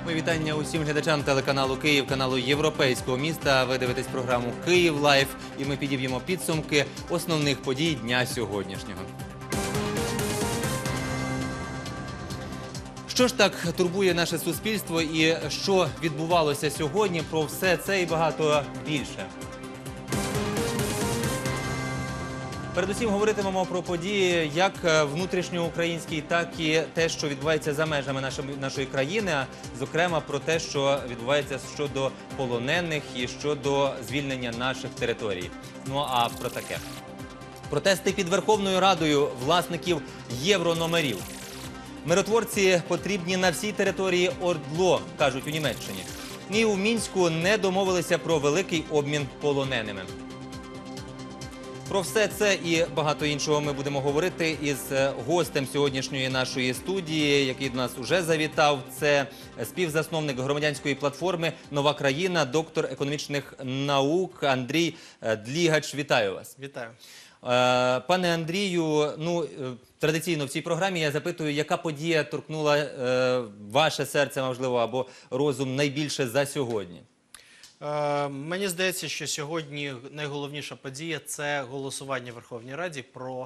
Мої вітання усім глядачам телеканалу «Київ», каналу Європейського міста. Ви дивитесь програму «Київ Лайф» і ми підіб'ємо підсумки основних подій дня сьогоднішнього. Що ж так турбує наше суспільство і що відбувалося сьогодні? Про все це і багато більше. Передусім говоритимемо про події як внутрішньоукраїнські, так і те, що відбувається за межами нашої країни, а зокрема про те, що відбувається щодо полонених і щодо звільнення наших територій. Ну а про таке. Протести під Верховною Радою власників єврономерів. Миротворці потрібні на всій території ОРДЛО, кажуть у Німеччині. І у Мінську не домовилися про великий обмін полоненими. Про все це і багато іншого ми будемо говорити із гостем сьогоднішньої нашої студії, який до нас уже завітав. Це співзасновник громадянської платформи «Нова країна», доктор економічних наук Андрій Длігач. Вітаю вас. Вітаю. Пане Андрію, традиційно в цій програмі я запитую, яка подія торкнула ваше серце, можливо, або розум найбільше за сьогодні? Мені здається, що сьогодні найголовніша подія – це голосування в Верховній Раді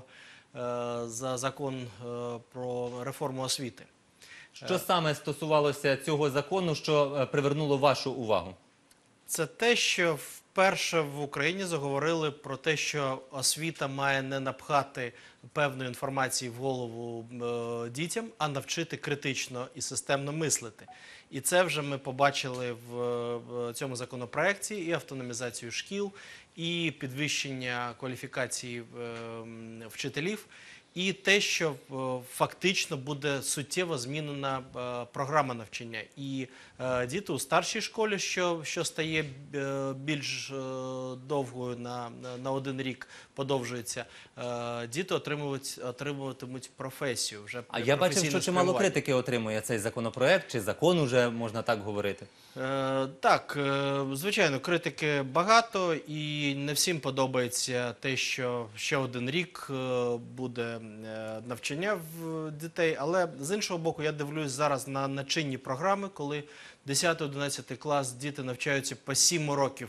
за закон про реформу освіти. Що саме стосувалося цього закону, що привернуло вашу увагу? Це те, що вперше в Україні заговорили про те, що освіта має не напхати певної інформації в голову дітям, а навчити критично і системно мислити. І це вже ми побачили в цьому законопроекті: і автономізацію шкіл, і підвищення кваліфікації вчителів, і те, що фактично буде суттєво змінена програма навчання. І діти у старшій школі, що стає більш довгою, на 1 рік подовжується, діти отримуватимуть професію. А я бачив, що чимало критики отримує цей законопроект, чи закон уже, можна так говорити? Так, звичайно, критики багато, і не всім подобається те, що ще 1 рік буде навчання в дітей. Але, з іншого боку, я дивлюсь зараз на чинні програми, коли 10-11 клас діти навчаються по 7 років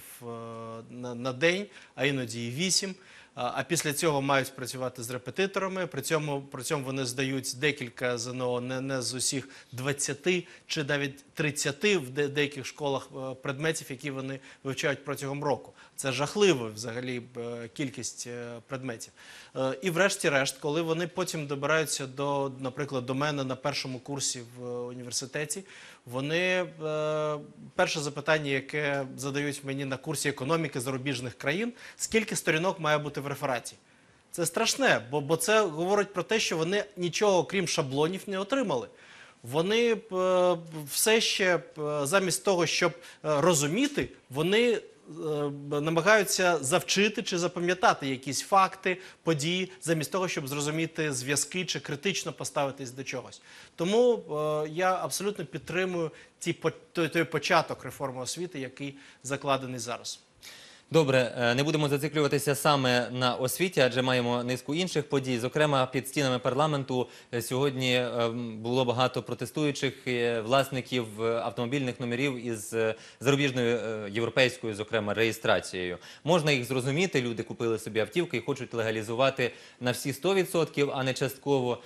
на день, а іноді і 8. А після цього мають працювати з репетиторами, при цьому вони здають декілька ЗНО, не з усіх 20 чи навіть 30 в деяких школах предметів, які вони вивчають протягом року. Це жахлива взагалі кількість предметів. І врешті-решт, коли вони потім добираються, наприклад, до мене на першому курсі в університеті, вони перше запитання, яке задають мені на курсі економіки зарубіжних країн: скільки сторінок має бути в рефераті? Це страшне, бо це говорить про те, що вони нічого, окрім шаблонів, не отримали. Вони все ще, замість того, щоб розуміти, вони намагаються завчити чи запам'ятати якісь факти, події, замість того, щоб зрозуміти зв'язки чи критично поставитись до чогось. Тому я абсолютно підтримую той початок реформи освіти, який закладений зараз. Добре, не будемо зациклюватися саме на освіті, адже маємо низку інших подій. Зокрема, під стінами парламенту сьогодні було багато протестуючих власників автомобільних номерів із зарубіжною європейською, зокрема, реєстрацією. Можна їх зрозуміти, люди купили собі автівки і хочуть легалізувати на всі 100%, а не частково.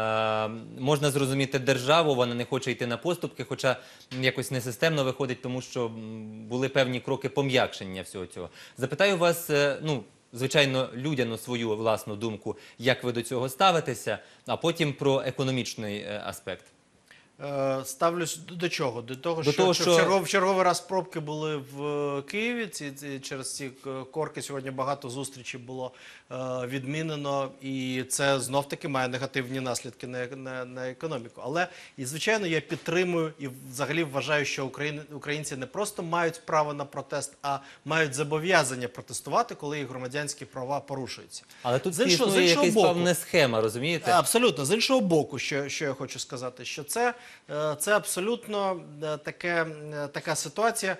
Можна зрозуміти державу, вона не хоче йти на поступки, хоча якось несистемно виходить, тому що були певні кроки пом'якшення всього цього. Запитаю вас, звичайно, людяну свою власну думку, як ви до цього ставитеся, а потім про економічний аспект. Ставлюсь до чого? До того, що в черговий раз пробки були в Києві, через ці корки сьогодні багато зустрічей було відмінено, і це знов-таки має негативні наслідки на економіку. Але, і звичайно, я підтримую і взагалі вважаю, що українці не просто мають право на протест, а мають зобов'язання протестувати, коли їх громадянські права порушуються. Але тут існує якась певна схема, розумієте? Абсолютно. З іншого боку, що я хочу сказати, що це абсолютно така ситуація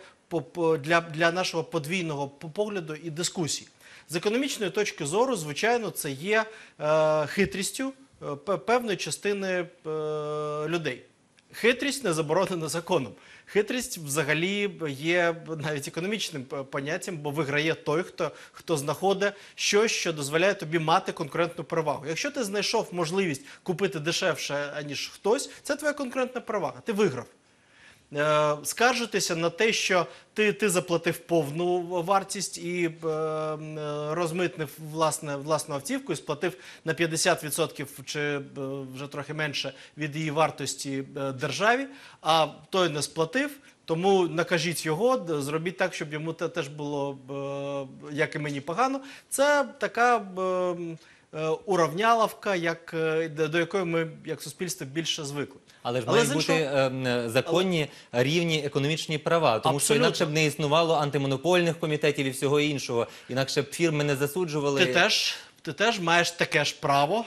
для нашого подвійного погляду і дискусії. З економічної точки зору, звичайно, це є хитрістю певної частини людей. Хитрість не заборонена законом. Хитрість взагалі є навіть економічним поняттям, бо виграє той, хто знаходить щось, що дозволяє тобі мати конкурентну перевагу. Якщо ти знайшов можливість купити дешевше, аніж хтось, це твоя конкурентна перевага, ти виграв. Скаржитися на те, що ти заплатив повну вартість і розмитнив власну автівку і сплатив на 50% чи вже трохи менше від її вартості державі, а той не сплатив, тому накажіть його, зробіть так, щоб йому теж було, як і мені, погано. Це така уравняловка, до якої ми, як суспільство, більше звикли. Але ж мають бути законні, рівні економічні права, тому що інакше б не існувало антимонопольних комітетів і всього іншого, інакше б фірми не засуджували. Ти теж маєш таке ж право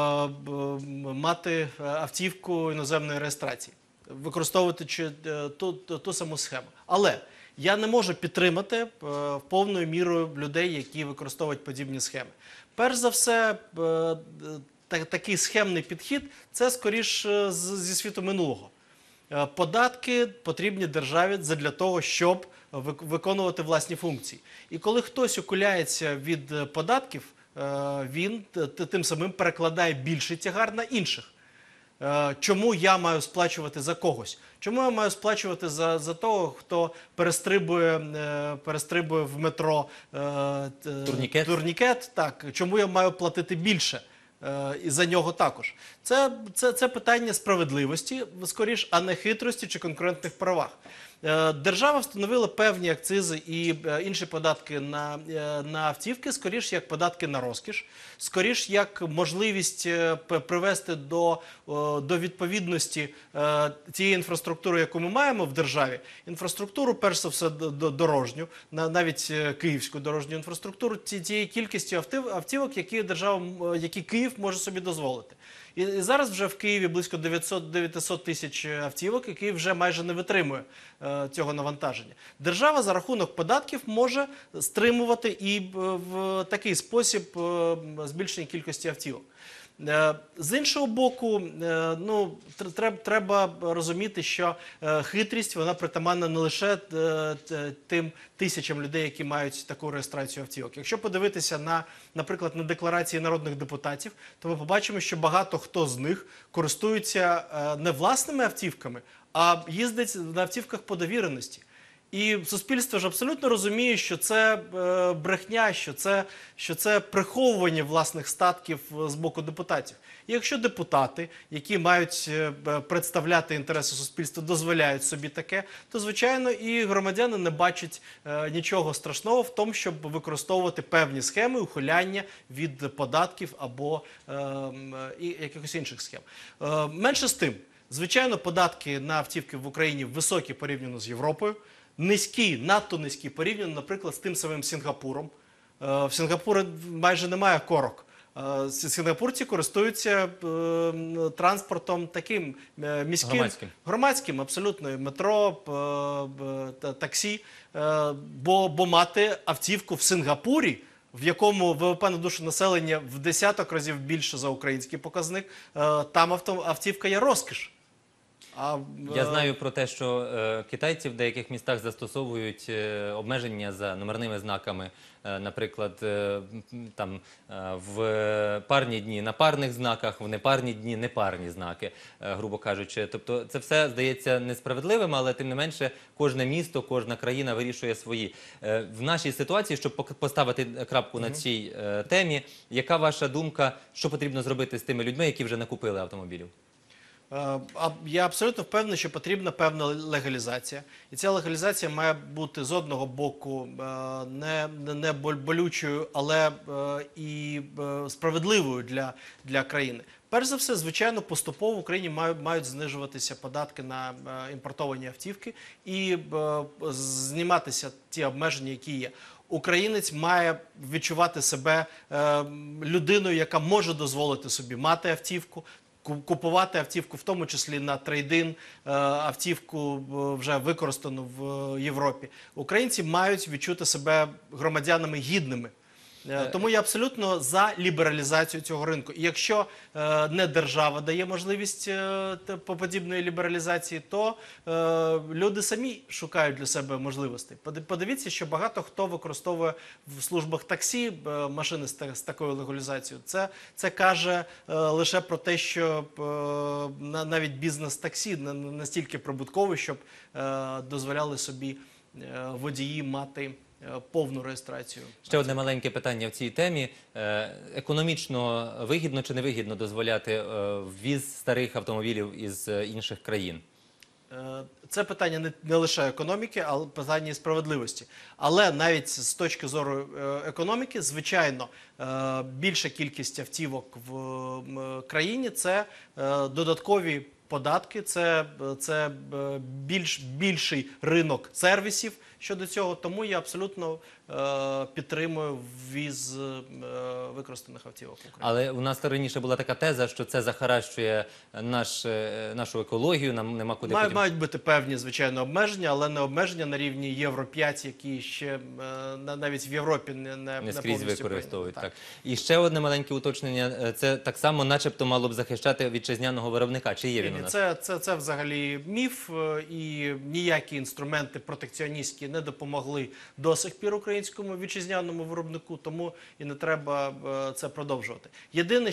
мати автівку іноземної реєстрації, використовувати ту саму схему. Але я не можу підтримати повною мірою людей, які використовують подібні схеми. Перш за все, такий схемний підхід – це, скоріш, зі світу минулого. Податки потрібні державі для того, щоб виконувати власні функції. І коли хтось ухиляється від податків, він тим самим перекладає більший тягар на інших. Чому я маю сплачувати за когось? Чому я маю сплачувати за того, хто перестрибує в метро турнікет? Так. Чому я маю платити більше? І за нього також. Це питання справедливості, скоріш, а не хитрості чи конкурентних правах. Держава встановила певні акцизи і інші податки на автівки, скоріш як податки на розкіш, скоріш як можливість привести до відповідності тієї інфраструктури, яку ми маємо в державі, інфраструктуру, перш за все, дорожню, навіть київську дорожню інфраструктуру, тієї кількості автівок, які Київ може собі дозволити. І зараз вже в Києві близько 900 тисяч автівок, і Київ вже майже не витримує цього навантаження. Держава за рахунок податків може стримувати і в такий спосіб збільшення кількості автівок. З іншого боку, треба розуміти, що хитрість, вона притаманна не лише тим тисячам людей, які мають таку реєстрацію автівок. Якщо подивитися, наприклад, на декларації народних депутатів, то ми побачимо, що багато хто з них користуються не власними автівками, а їздить на автівках по довіреності. І суспільство ж абсолютно розуміє, що це брехня, що це приховування власних статків з боку депутатів. І якщо депутати, які мають представляти інтереси суспільства, дозволяють собі таке, то, звичайно, і громадяни не бачать нічого страшного в тому, щоб використовувати певні схеми ухиляння від податків або якихось інших схем. Менше з тим, звичайно, податки на автівки в Україні високі порівняно з Європою, низькі, надто низькі порівняно, наприклад, з тим самим Сінгапуром. В Сінгапурі майже немає корок. Сінгапурці користуються транспортом таким міським, громадським абсолютно, метро, таксі, бо мати автівку в Сінгапурі, в якому ВВП на душу населення в десяток разів більше за український показник, там автівка є розкіш. Я знаю про те, що китайці в деяких містах застосовують обмеження за номерними знаками, наприклад, там в парні дні на парних знаках, в непарні дні непарні знаки, грубо кажучи. Тобто це все здається несправедливим, але тим не менше кожне місто, кожна країна вирішує свої. В нашій ситуації, щоб поставити крапку на цій темі, яка ваша думка, що потрібно зробити з тими людьми, які вже накупили автомобілів? Я абсолютно впевнений, що потрібна певна легалізація. І ця легалізація має бути з одного боку не болючою, але і справедливою для країни. Перш за все, звичайно, поступово в Україні мають знижуватися податки на імпортовані автівки і зніматися ті обмеження, які є. Українець має відчувати себе людиною, яка може дозволити собі мати автівку, купувати автівку, в тому числі на трейд-ін, автівку вже використану в Європі. Українці мають відчути себе громадянами гідними. Тому я абсолютно за лібералізацію цього ринку. І якщо не держава дає можливість подібної лібералізації, то люди самі шукають для себе можливостей. Подивіться, що багато хто використовує в службах таксі машини з такою легалізацією. Це каже лише про те, що навіть бізнес таксі настільки прибутковий, щоб дозволяли собі водії мати повну реєстрацію. Ще одне маленьке питання в цій темі. Економічно вигідно чи невигідно дозволяти ввіз старих автомобілів із інших країн? Це питання не лише економіки, але питання і справедливості. Але навіть з точки зору економіки, звичайно, більша кількість автівок в країні – це додаткові податки, це більший ринок сервісів щодо цього. Тому я абсолютно підтримую ввіз використаних автівок в Україну. Але у нас раніше була така теза, що це захаращує нашу екологію, нам нема куди потім... Мають бути певні, звичайно, обмеження, але не обмеження на рівні Євро-5, які ще навіть в Європі не скрізь повністю використовують. так. І ще одне маленьке уточнення. Це так само начебто мало б захищати вітчизняного виробника. Чи є він у нас? Це взагалі міф, і ніякі інструменти протекціоністські не допомогли до сих пір українському вітчизняному виробнику, тому і не треба це продовжувати. Єдине,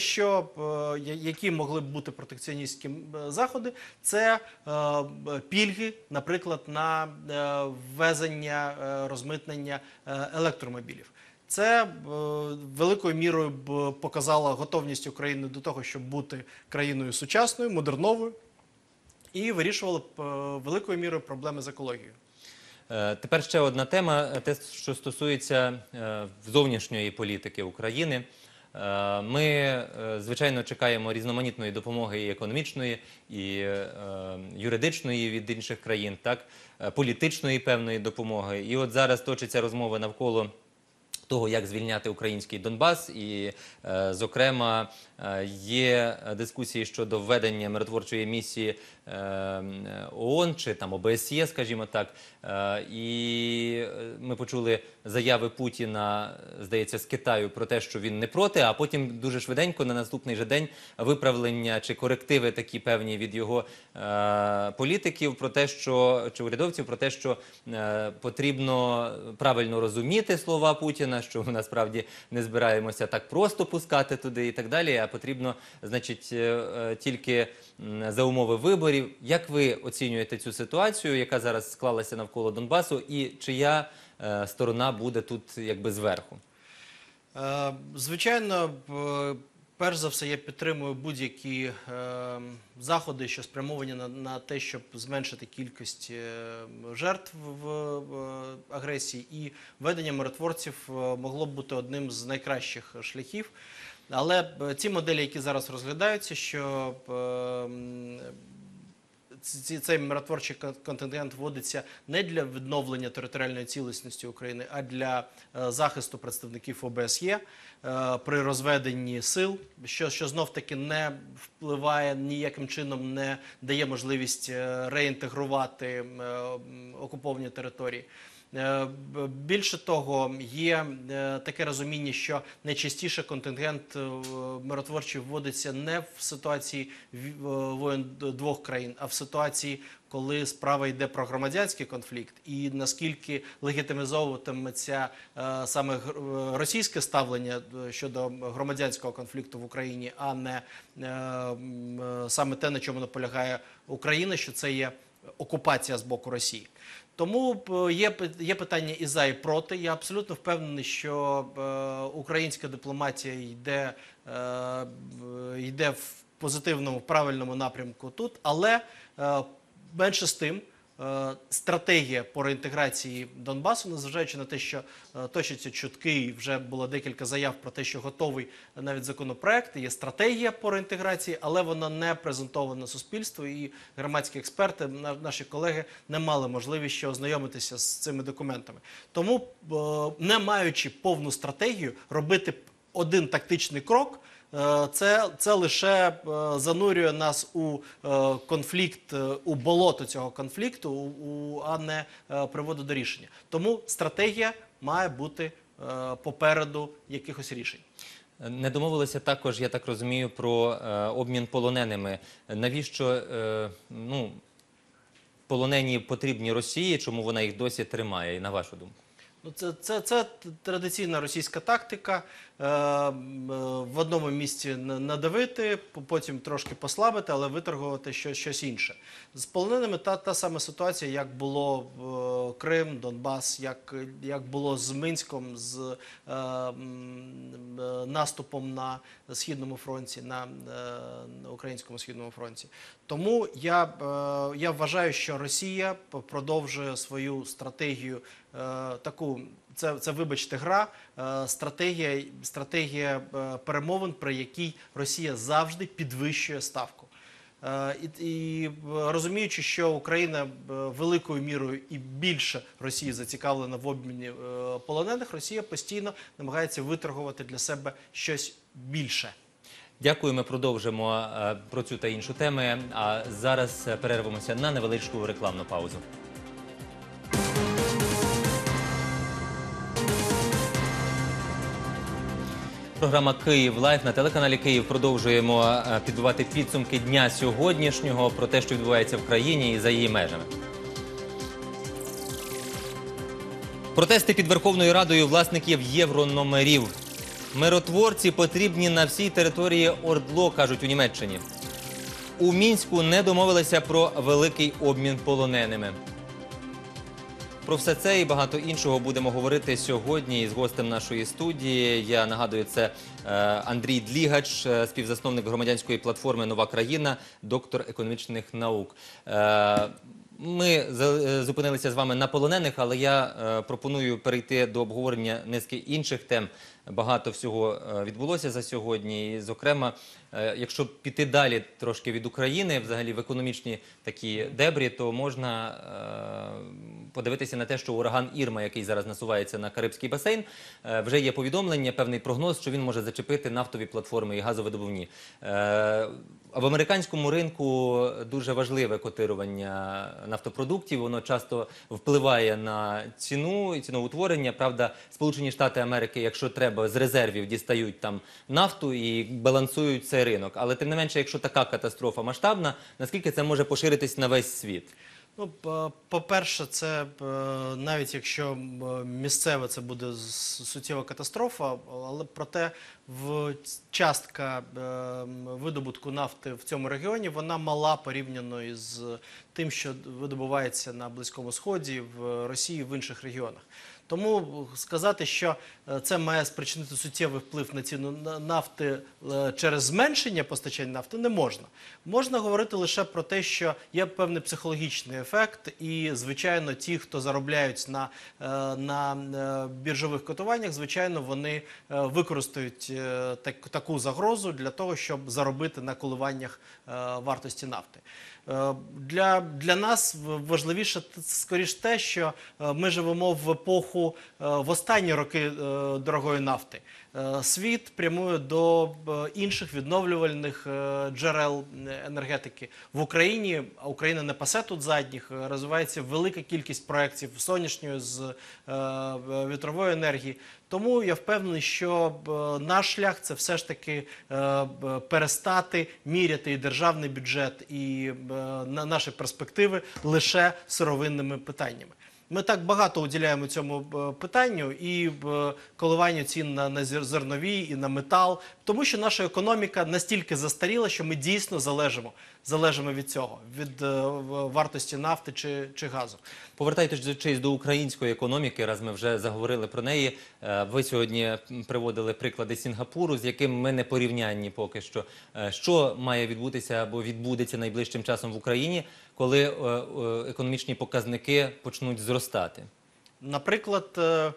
які могли б бути протекціоністські заходи, це пільги, наприклад, на ввезення, розмитнення електромобілів. Це великою мірою б показало готовність України до того, щоб бути країною сучасною, модерновою, і вирішувало б великою мірою проблеми з екологією. Тепер ще одна тема, те, що стосується зовнішньої політики України. Ми, звичайно, чекаємо різноманітної допомоги і економічної, і юридичної від інших країн, так, політичної певної допомоги. І от зараз точиться розмова навколо того, як звільняти український Донбас, і, зокрема, є дискусії щодо введення миротворчої місії ООН чи там ОБСЄ, скажімо так. І ми почули заяви Путіна, здається, з Китаю про те, що він не проти, а потім дуже швиденько на наступний же день виправлення чи корективи такі певні від його політиків про те, що, чи урядовців, про те, що потрібно правильно розуміти слова Путіна, що ми насправді не збираємося так просто пускати туди і так далі, а потрібно, значить, тільки за умови виборів. Як ви оцінюєте цю ситуацію, яка зараз склалася навколо Донбасу, і чия сторона буде тут якби зверху? Звичайно, перш за все, я підтримую будь-які заходи, що спрямовані на те, щоб зменшити кількість жертв в агресії, і введення миротворців могло б бути одним з найкращих шляхів. Але ті моделі, які зараз розглядаються, що цей миротворчий контингент вводиться не для відновлення територіальної цілісності України, а для захисту представників ОБСЄ при розведенні сил, що знов-таки не впливає ніяким чином, не дає можливість реінтегрувати окуповані території. Більше того, є таке розуміння, що найчастіше контингент миротворчий вводиться не в ситуації воєн двох країн, а в ситуації, коли справа йде про громадянський конфлікт, і наскільки легітимізовуватиметься саме російське ставлення щодо громадянського конфлікту в Україні, а не саме те, на чому наполягає Україна, що це є окупація з боку Росії. Тому є питання і за, і проти. Я абсолютно впевнений, що українська дипломатія йде в позитивному, правильному напрямку тут, але менше з тим, стратегія по реінтеграції Донбасу, незважаючи на те, що точаться чутки, і вже було декілька заяв про те, що готовий навіть законопроект, є стратегія по реінтеграції, але вона не презентована суспільству, і громадські експерти, наші колеги, не мали можливість ще ознайомитися з цими документами. Тому, не маючи повну стратегію, робити один тактичний крок, це лише занурює нас у конфлікт, у болото цього конфлікту, а не приводить до рішення. Тому стратегія має бути попереду якихось рішень. Не домовилися також, я так розумію, про обмін полоненими. Навіщо полонені потрібні Росії? Чому вона їх досі тримає, на вашу думку? Ну, це традиційна російська тактика. В одному місці надавити, потім трошки послабити, але виторгувати щось інше. З полоненими та сама ситуація, як було Крим, Донбас, як було з Минськом, з наступом на Східному фронті, на Українському Східному фронті. Тому я вважаю, що Росія продовжує свою стратегію таку, це вибачте, гра, стратегія перемовин, при якій Росія завжди підвищує ставку. І розуміючи, що Україна великою мірою і більше Росії зацікавлена в обміні полонених, Росія постійно намагається виторгувати для себе щось більше. Дякую, ми продовжимо про цю та іншу теми, а зараз перервемося на невеличку рекламну паузу. Програма «Київ Лайв» на телеканалі «Київ». Продовжуємо підбивати підсумки дня сьогоднішнього про те, що відбувається в країні і за її межами. Протести під Верховною Радою власників єврономерів. Миротворці потрібні на всій території ОРДЛО, кажуть у Німеччині. У Мінську не домовилися про великий обмін полоненими. Про все це і багато іншого будемо говорити сьогодні із гостем нашої студії. Я нагадую, це Андрій Длігач, співзасновник громадянської платформи «Нова країна», доктор економічних наук. Ми зупинилися з вами на полонених, але я пропоную перейти до обговорення низки інших тем. Багато всього відбулося за сьогодні. І, зокрема, якщо піти далі трошки від України, взагалі в економічні такі дебрі, то можна подивитися на те, що ураган Ірма, який зараз насувається на Карибський басейн, вже є повідомлення, певний прогноз, що він може зачепити нафтові платформи і газовидобувні. В американському ринку дуже важливе котирування нафтопродуктів, воно часто впливає на ціну і ціноутворення. Правда, Сполучені Штати Америки, якщо треба, з резервів дістають там нафту і балансують цей ринок. Але тим не менше, якщо така катастрофа масштабна, наскільки це може поширитись на весь світ? Ну, по-перше, це навіть якщо місцево це буде суттєва катастрофа, але проте частка видобутку нафти в цьому регіоні, вона мала порівняно із тим, що видобувається на Близькому Сході, в Росії, в інших регіонах. Тому сказати, що це має спричинити суттєвий вплив на ціну нафти через зменшення постачання нафти не можна. Можна говорити лише про те, що є певний психологічний ефект і, звичайно, ті, хто заробляють на біржових котуваннях, звичайно, вони використають таку загрозу для того, щоб заробити на коливаннях вартості нафти. Для нас важливіше, скоріш, те, що ми живемо в епоху, в останні роки дорогої нафти. Світ прямує до інших відновлювальних джерел енергетики. В Україні, а Україна не пасе тут задніх, розвивається велика кількість проєктів сонячної, з вітрової енергії. Тому я впевнений, що наш шлях – це все ж таки перестати міряти і державний бюджет, і наші перспективи лише сировинними питаннями. Ми так багато уділяємо цьому питанню і коливанню цін на зернові і на метал, тому що наша економіка настільки застаріла, що ми дійсно залежимо від цього, від вартості нафти чи газу. Повертаючись до української економіки, раз ми вже заговорили про неї, ви сьогодні приводили приклади Сінгапуру, з яким ми не порівнянні поки що. Що має відбутися або відбудеться найближчим часом в Україні, коли економічні показники почнуть зростати? Наприклад,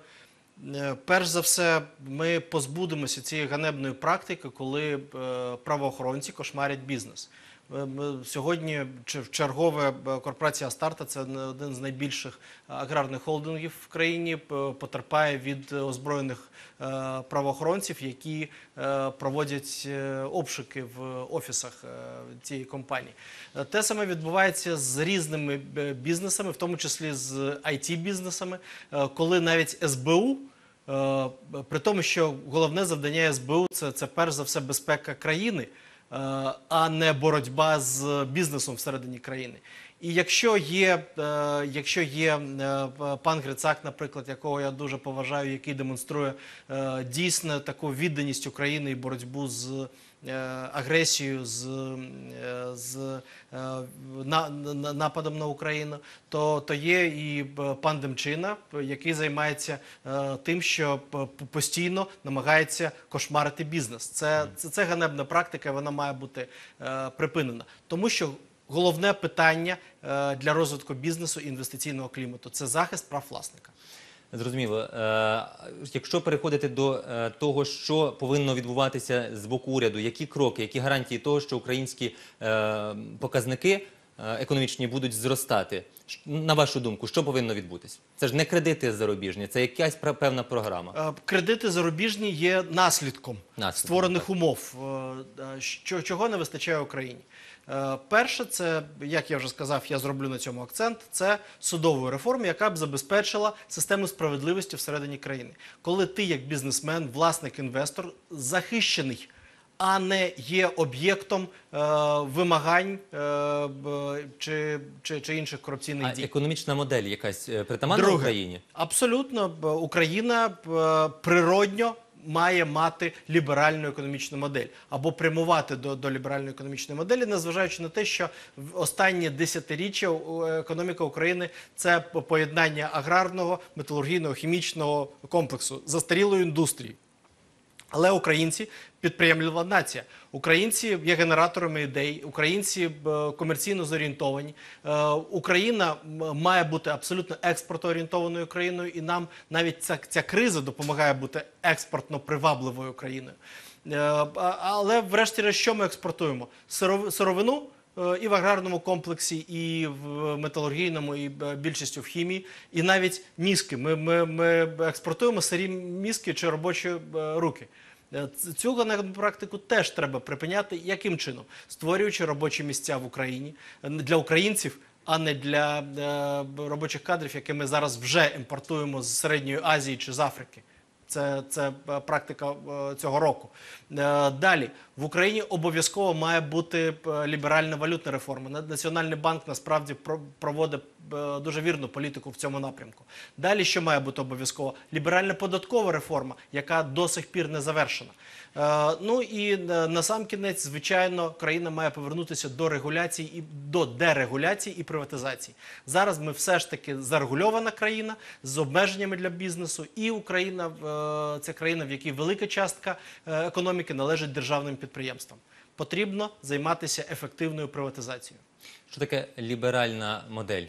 перш за все, ми позбудемося цієї ганебної практики, коли правоохоронці кошмарять бізнес. Сьогодні чергове корпорація Астарта, це один з найбільших аграрних холдингів в країні, потерпає від озброєних правоохоронців, які проводять обшуки в офісах цієї компанії. Те саме відбувається з різними бізнесами, в тому числі з IT-бізнесами, коли навіть СБУ При тому, що головне завдання СБУ це перш за все безпека країни, а не боротьба з бізнесом всередині країни. І якщо є пан Грицак, наприклад, якого я дуже поважаю, який демонструє дійсно таку відданість України і боротьбу з агресією, з нападом на Україну, то є і пан Демчина, який займається тим, що постійно намагається кошмарити бізнес. Це ганебна практика, вона має бути припинена. Тому що головне питання для розвитку бізнесу і інвестиційного клімату – це захист прав власника. Зрозуміло. Якщо переходити до того, що повинно відбуватися з боку уряду, які кроки, які гарантії того, що українські показники економічні будуть зростати? На вашу думку, що повинно відбутися? Це ж не кредити зарубіжні, це якась певна програма. Кредити зарубіжні є наслідком створених умов. Чого не вистачає Україні? Перше, це, як я вже сказав, я зроблю на цьому акцент, це судової реформи, яка б забезпечила систему справедливості всередині країни. Коли ти, як бізнесмен, власник, інвестор, захищений, а не є об'єктом вимагань чи інших корупційних дій. А економічна модель якась притаманна Україні? Абсолютно. Україна природньо має мати ліберальну економічну модель або прямувати до ліберальної економічної моделі, незважаючи на те, що в останні десятиріччя економіка України – це поєднання аграрного, металургійного, хімічного комплексу, застарілої індустрії. Але українці – підприємлива нація. Українці є генераторами ідей, українці комерційно зорієнтовані. Україна має бути абсолютно експортоорієнтованою країною, і нам навіть ця криза допомагає бути експортно привабливою країною. Але врешті-решт, що ми експортуємо? Сировину і в аграрному комплексі, і в металургійному, і більшістю в хімії, і навіть мізки. Ми експортуємо сирі мізки чи робочі руки. Цю ганебну практику теж треба припиняти. Яким чином? Створюючи робочі місця в Україні для українців, а не для робочих кадрів, які ми зараз вже імпортуємо з Середньої Азії чи з Африки. Це практика цього року. Далі, в Україні обов'язково має бути ліберальна валютна реформа. Національний банк насправді проводить дуже вірну політику в цьому напрямку. Далі, що має бути обов'язково? Ліберальна податкова реформа, яка до сих пір не завершена. Ну і насамкінець, звичайно, країна має повернутися до регуляції, до дерегуляції і приватизації. Зараз ми все ж таки зарегульована країна з обмеженнями для бізнесу, і Україна – це країна, в якій велика частка економіки належить державним підприємствам. Потрібно займатися ефективною приватизацією. Що таке ліберальна модель?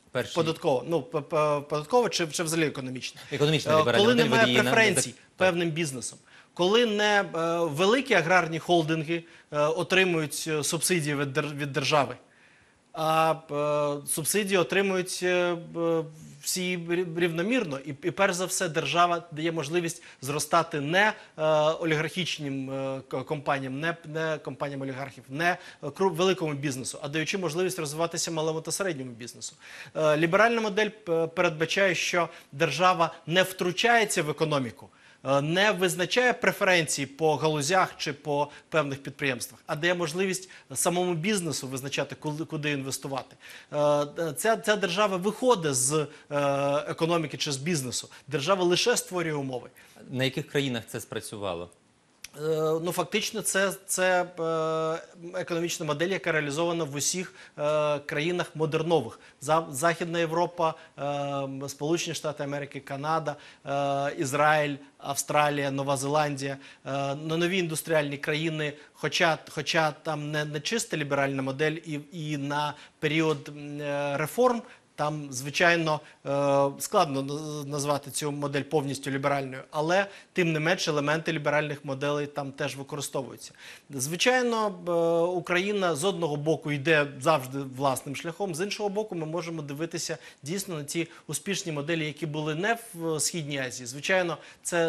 Податкова чи взагалі економічна? Економічна ліберальна модель. Коли немає преференцій певним бізнесом. Коли не великі аграрні холдинги отримують субсидії від держави, а субсидії отримують всі рівномірно. І перш за все держава дає можливість зростати не олігархічним компаніям, не компаніям олігархів, не великому бізнесу, а даючи можливість розвиватися малому та середньому бізнесу. Ліберальна модель передбачає, що держава не втручається в економіку, не визначає преференції по галузях чи по певних підприємствах, а дає можливість самому бізнесу визначати, куди інвестувати. Ця держава виходить з економіки чи з бізнесу. Держава лише створює умови. На яких країнах це спрацювало? Ну, фактично, це економічна модель, яка реалізована в усіх країнах модернових. Західна Європа, Сполучені Штати Америки, Канада, Ізраїль, Австралія, Нова Зеландія, нові індустріальні країни, хоча там не чиста ліберальна модель і на період реформ, там, звичайно, складно назвати цю модель повністю ліберальною, але, тим не менш, елементи ліберальних моделей там теж використовуються. Звичайно, Україна з одного боку йде завжди власним шляхом, з іншого боку ми можемо дивитися дійсно на ті успішні моделі, які були не в Східній Азії. Звичайно, це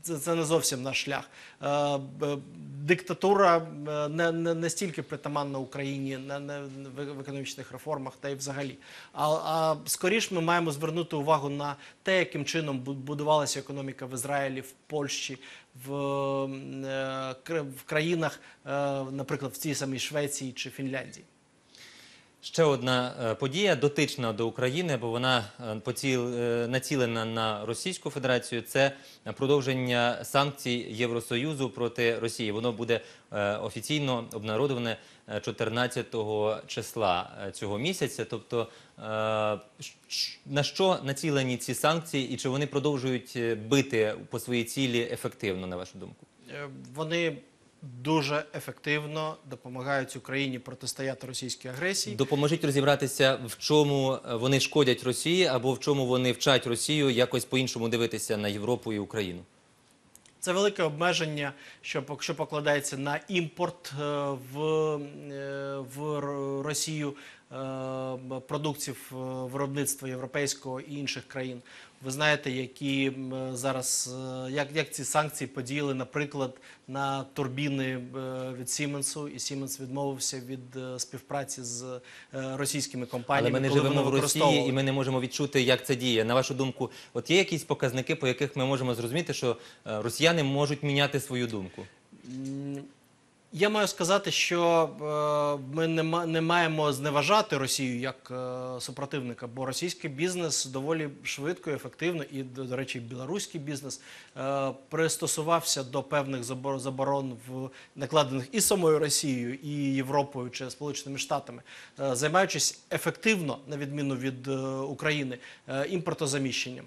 це не зовсім наш шлях. Диктатура не стільки притаманна Україні в економічних реформах та й взагалі. А скоріш ми маємо звернути увагу на те, яким чином будувалася економіка в Ізраїлі, в Польщі, в країнах, наприклад, в цій самій Швеції чи Фінляндії. Ще одна подія дотична до України, бо вона націлена на Російську Федерацію. Це продовження санкцій Євросоюзу проти Росії. Воно буде офіційно обнародоване 14 числа цього місяця. Тобто, на що націлені ці санкції і чи вони продовжують бити по своїй цілі ефективно, на вашу думку? Вони дуже ефективно допомагають Україні протистояти російській агресії. Допоможіть розібратися, в чому вони шкодять Росії або в чому вони вчать Росію якось по-іншому дивитися на Європу і Україну. Це велике обмеження, що покладається на імпорт в Росію продуктів виробництва європейського і інших країн. Ви знаєте, як ці санкції подіяли, наприклад, на турбіни від Сіменсу, і Сіменс відмовився від співпраці з російськими компаніями. Але ми не живемо в Росії і ми не можемо відчути, як це діє. На вашу думку, от є якісь показники, по яких ми можемо зрозуміти, що росіяни можуть міняти свою думку? Я маю сказати, що ми не маємо зневажати Росію як супротивника, бо російський бізнес доволі швидко і ефективно, і, до речі, білоруський бізнес пристосувався до певних заборон, накладених і самою Росією, і Європою чи Сполученими Штатами, займаючись ефективно, на відміну від України, імпортозаміщенням.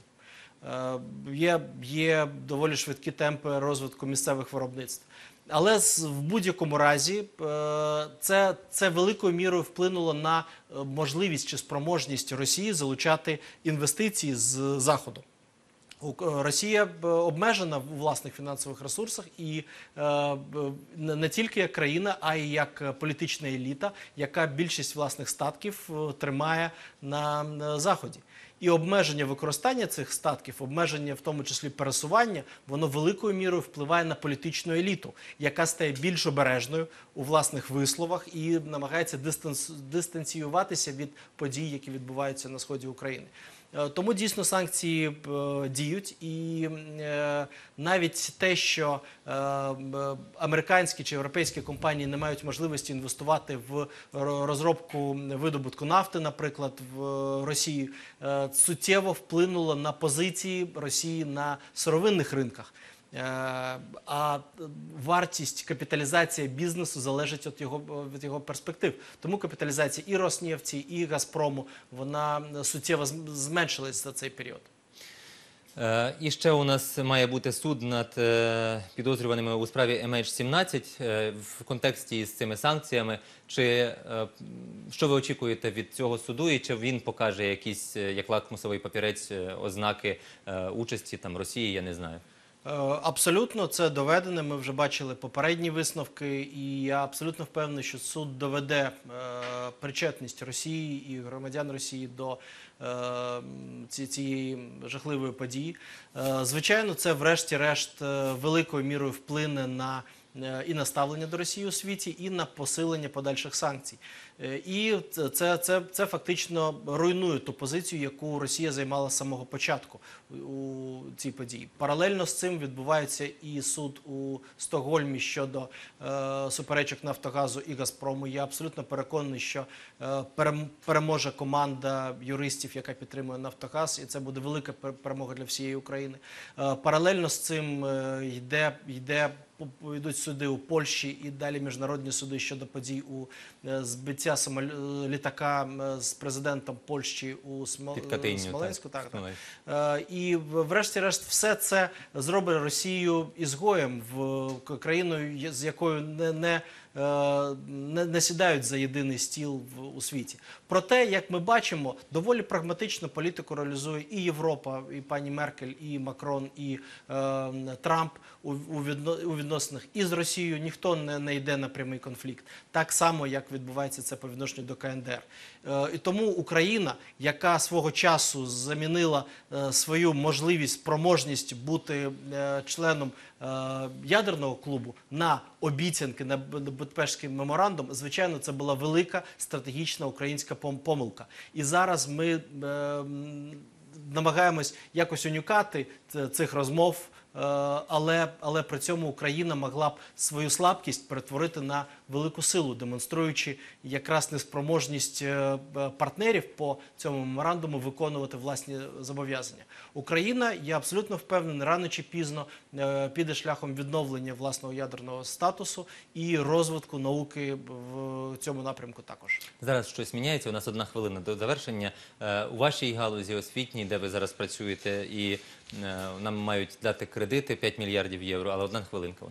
Є доволі швидкі темпи розвитку місцевих виробництв. Але в будь-якому разі це великою мірою вплинуло на можливість чи спроможність Росії залучати інвестиції з Заходу. Росія обмежена у власних фінансових ресурсах і не тільки як країна, а й як політична еліта, яка більшість власних статків тримає на Заході. І обмеження використання цих статків, обмеження в тому числі пересування, воно великою мірою впливає на політичну еліту, яка стає більш обережною у власних висловах і намагається дистанціюватися від подій, які відбуваються на сході України. Тому дійсно санкції діють, і навіть те, що американські чи європейські компанії не мають можливості інвестувати в розробку видобутку нафти, наприклад, в Росії, суттєво вплинуло на позиції Росії на сировинних ринках. А вартість, капіталізація бізнесу залежить від його перспектив. Тому капіталізація і Роснефті, і Газпрому, вона суттєво зменшилась за цей період. І ще у нас має бути суд над підозрюваними у справі MH17 в контексті з цими санкціями. Що ви очікуєте від цього суду і чи він покаже якісь, як лакмусовий папірець, ознаки участі там Росії, я не знаю? Абсолютно, це доведено. Ми вже бачили попередні висновки, і я абсолютно впевнений, що суд доведе причетність Росії і громадян Росії до цієї жахливої події. Звичайно, це врешті-решт великою мірою вплине і на ставлення до Росії у світі, і на посилення подальших санкцій. І це фактично руйнує ту позицію, яку Росія займала з самого початку у цій події. Паралельно з цим відбувається і суд у Стокгольмі щодо суперечок Нафтогазу і Газпрому. Я абсолютно переконаний, що переможе команда юристів, яка підтримує Нафтогаз, і це буде велика перемога для всієї України. Паралельно з цим йдуть суди у Польщі і далі міжнародні суди щодо подій у збиття літака з президентом Польщі у Смоленську. І врешті-решт все це зробить Росію ізгоєм, країною, з якою не сідають за єдиний стіл у світі. Проте, як ми бачимо, доволі прагматично політику реалізує і Європа, і пані Меркель, і Макрон, і Трамп у відносинах із Росією. Ніхто не йде на прямий конфлікт. Так само, як відбувається це по відношенню до КНДР. І тому Україна, яка свого часу замінила свою можливість, спроможність бути членом ядерного клубу на обіцянки, на Будапештський меморандум, звичайно, це була велика стратегічна українська помилка. І зараз ми намагаємось якось уникати цих розмов, але при цьому Україна могла б свою слабкість перетворити на велику силу, демонструючи якраз неспроможність партнерів по цьому меморандуму виконувати власні зобов'язання. Україна, я абсолютно впевнений, рано чи пізно піде шляхом відновлення власного ядерного статусу і розвитку науки в цьому напрямку також. Зараз щось міняється, у нас 1 хвилина до завершення. У вашій галузі освітній, де ви зараз працюєте, і нам мають дати кредити 5 мільярдів євро, але 1 хвилинка.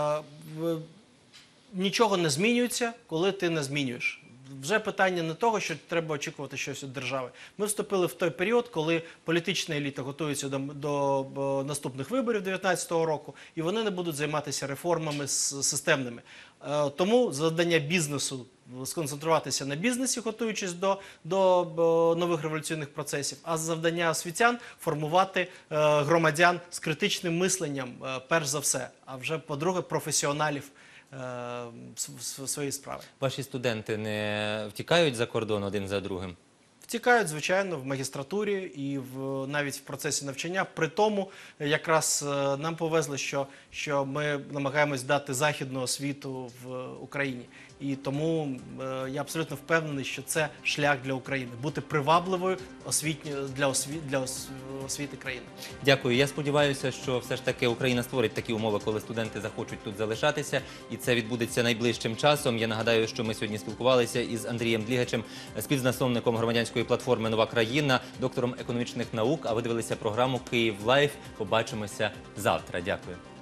Нічого не змінюється, коли ти не змінюєш. Вже питання не того, що треба очікувати щось від держави. Ми вступили в той період, коли політична еліта готується до наступних виборів 2019 року, і вони не будуть займатися реформами системними. Тому завдання бізнесу сконцентруватися на бізнесі, готуючись до нових революційних процесів, а завдання освітян – формувати громадян з критичним мисленням, перш за все, а вже, по-друге, професіоналів своєї справи. Ваші студенти не втікають за кордон один за другим? Втікають, звичайно, в магістратурі і навіть в процесі навчання. При тому, якраз нам повезло, що ми намагаємось дати західну освіту в Україні. І тому я абсолютно впевнений, що це шлях для України – бути привабливою для освіти країни. Дякую. Я сподіваюся, що все ж таки Україна створить такі умови, коли студенти захочуть тут залишатися, і це відбудеться найближчим часом. Я нагадаю, що ми сьогодні спілкувалися із Андрієм Длігачем, співзасновником громадянської платформи «Нова країна», доктором економічних наук, а ви дивилися програму «Київ Лайф». Побачимося завтра. Дякую.